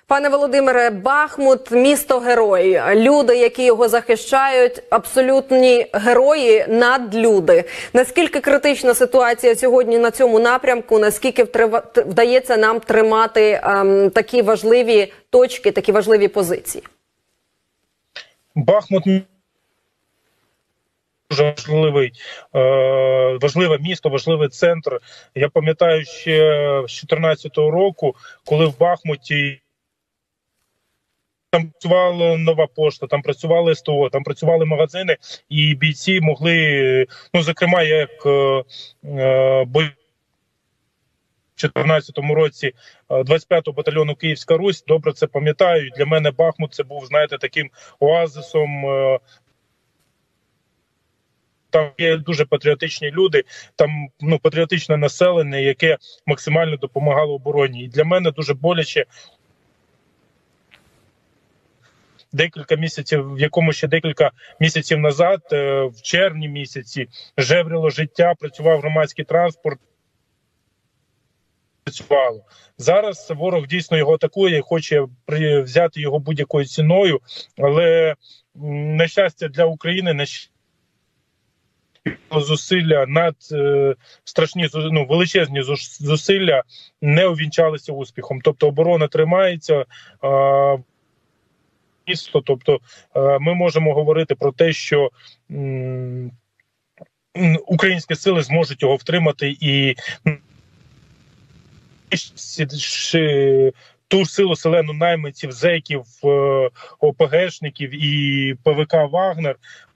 Пане Володимире, Бахмут – місто-герой. Люди, які його захищають, абсолютні герої, надлюди. Наскільки критична ситуація сьогодні на цьому напрямку? Наскільки вдається нам тримати такі важливі точки, такі важливі позиції? Бахмут дуже важливе місто, важливий центр. Я пам'ятаю ще з 2014 року, коли в Бахмуті там працювала Нова пошта, там працювали СТО, там працювали магазини, і бійці могли, зокрема, як бой в 2014 році 25-го батальйону Київська Русь, добре це пам'ятаю. Для мене Бахмут це був, знаєте, таким оазисом. Там є дуже патріотичні люди, там патріотичне населення, яке максимально допомагало обороні. І для мене дуже боляче декілька місяців, в якому ще декілька місяців назад, в червні місяці, жевріло життя, працював громадський транспорт. Зараз ворог дійсно його атакує, хоче взяти його будь-якою ціною, але, на щастя для України, зусилля, страшні, величезні зусилля не увінчалися успіхом. Тобто оборона тримається, тобто ми можемо говорити про те, що українські сили зможуть його втримати і ту силу селену найманців, зеків, ОПГшників і ПВК «Вагнер»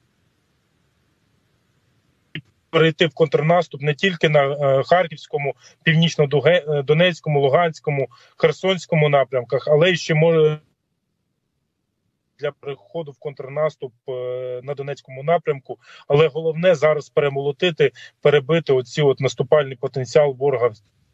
перейти в контрнаступ не тільки на Харківському, Північно-Донецькому, Луганському, Херсонському напрямках, але й ще може для переходу в контрнаступ на Донецькому напрямку. Але головне зараз перемолотити, перебити наступальний потенціал ворога.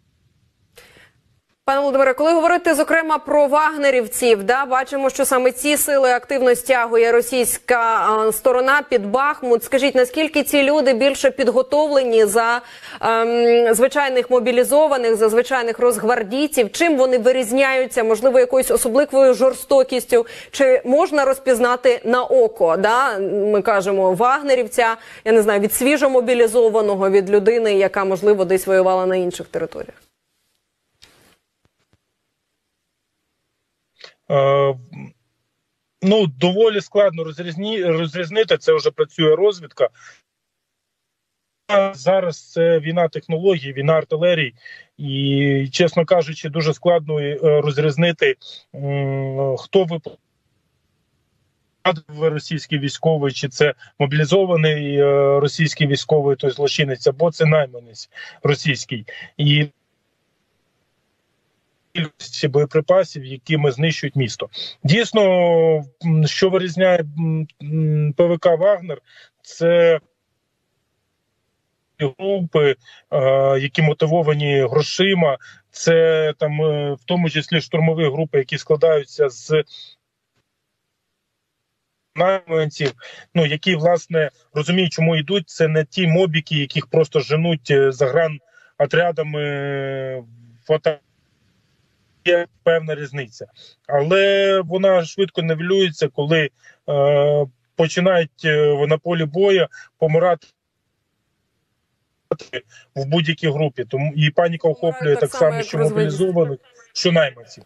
Пане Володимире, коли говорити, зокрема, про вагнерівців, бачимо, що саме ці сили активно стягує російська сторона під Бахмут. Скажіть, наскільки ці люди більше підготовлені за звичайних мобілізованих, за звичайних розгвардійців? Чим вони вирізняються? Можливо, якоюсь особливою жорстокістю? Чи можна розпізнати на око? Ми кажемо, вагнерівця, я не знаю, від свіжомобілізованого, від людини, яка, можливо, десь воювала на інших територіях? Доволі складно розрізнити, це вже працює розвідка. Зараз це війна технологій, війна артилерії, і, чесно кажучи, дуже складно розрізнити, хто російський військовий, чи це мобілізований російський військовий, той злочинець, або це найманець російський. І кількості боєприпасів, якими знищують місто. Дійсно, що вирізняє ПВК «Вагнер», це групи, які мотивовані грошима, це там в тому числі штурмові групи, які складаються з найманців, які, власне, розуміють, чому йдуть. Це не ті мобіки, яких просто женуть загранотрядами в атаку. Є певна різниця. Але вона швидко нівелюється, коли починають на полі бою помирати в будь-якій групі. Тому і паніка охоплює так само, що мобілізованих, що найманців.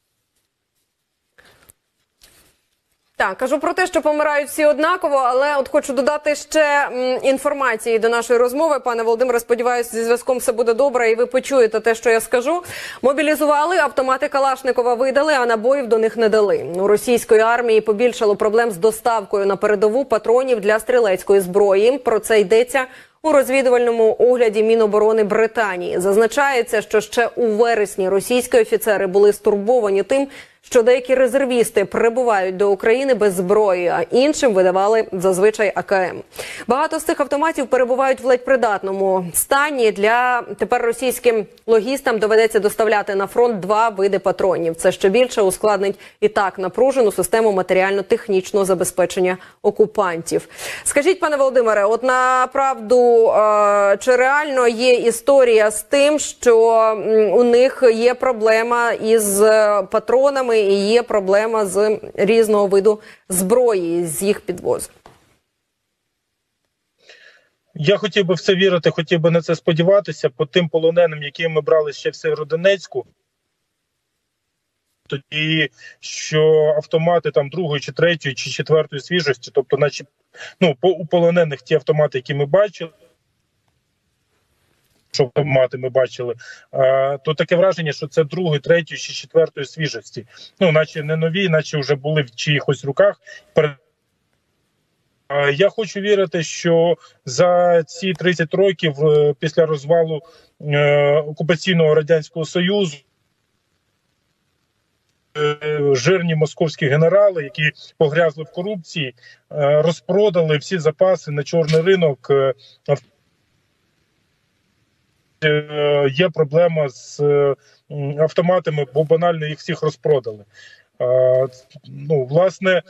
Так, кажу про те, що помирають всі однаково, але от хочу додати ще інформації до нашої розмови. Пане Володимире, сподіваюся, зі зв'язком все буде добре і ви почуєте те, що я скажу. Мобілізували, автомати Калашникова видали, а набоїв до них не дали. У російської армії побільшало проблем з доставкою на передову патронів для стрілецької зброї. Про це йдеться у розвідувальному огляді Міноборони Британії. Зазначається, що ще у вересні російські офіцери були стурбовані тим, що деякі резервісти прибувають до України без зброї, а іншим видавали зазвичай АКМ. Багато з цих автоматів перебувають в ледь придатному стані. Тепер російським логістам доведеться доставляти на фронт 2 види патронів. Це ще більше ускладнить і так напружену систему матеріально-технічного забезпечення окупантів. Скажіть, пане Володимире, от направду, чи реально є історія з тим, що у них є проблема із патронами, проблеми і є проблема з різного виду зброї, з їх підвозу. Я хотів би в це вірити, хотів би на це сподіватися. По тим полоненим, які ми брали ще в Сєвєродонецьку, тоді, що автомати там другої, чи третьої, чи четвертої свіжості, тобто, наче, у полонених ті автомати, які ми бачили, що автомати ми бачили, то таке враження, що це другої, третьої, чи четвертої свіжості. Наче не нові, наче вже були в чиїхось руках. Я хочу вірити, що за ці 30 років після розвалу окупаційного Радянського Союзу жирні московські генерали, які погрязли в корупції, розпродали всі запаси на чорний ринок. Є проблема з автоматами, бо банально їх всіх розпродали. Власне,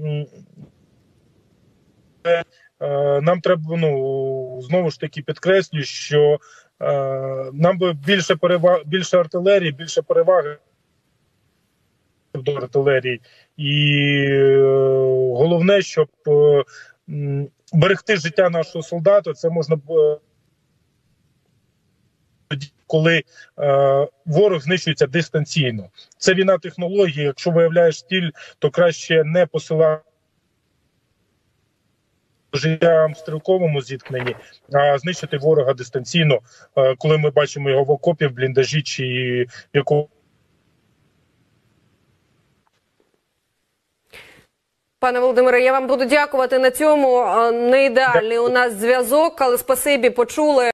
нам треба, знову ж таки підкреслюю, що нам би більше артилерії, більше переваги до артилерії. І головне, щоб берегти життя нашого солдата, це можна тоді, коли ворог знищується дистанційно. Це війна технології. Якщо виявляєш ціль, то краще не посилати життя в стрілковому зіткненні, а знищити ворога дистанційно, коли ми бачимо його в окопі, в бліндажі чи в якому. Пане Володимире, я вам буду дякувати на цьому. Не ідеальний у нас зв'язок, але спасибі, почули.